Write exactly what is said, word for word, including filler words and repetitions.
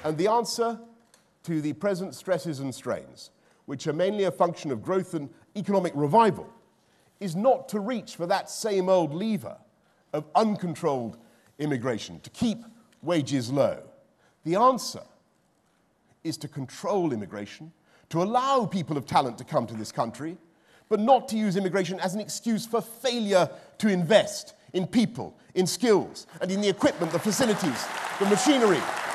And the answer to the present stresses and strains, which are mainly a function of growth and economic revival, is not to reach for that same old lever of uncontrolled immigration, to keep wages low. The answer is to control immigration, to allow people of talent to come to this country, but not to use immigration as an excuse for failure to invest in people, in skills, and in the equipment, the facilities, the machinery,